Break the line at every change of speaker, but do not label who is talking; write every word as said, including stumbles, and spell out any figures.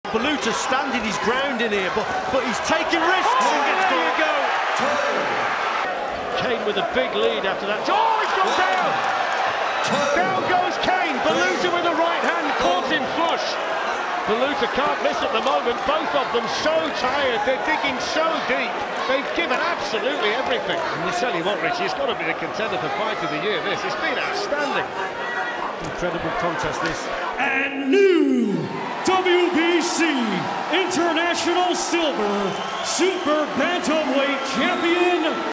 Baluta standing his ground in here, but, but he's taking risks.
Oh,
and gets
there you go. Kane with a big lead after that. Oh, he's gone down. Down goes Kane. Baluta with the right hand, caught him flush. Baluta can't miss at the moment. Both of them so tired. They're digging so deep. They've given absolutely everything. And you tell you what, Richie, it's got to be the contender for fight of the year. This, it's been outstanding.
Incredible contest, this.
And new W B C International Silver Super Bantamweight Champion.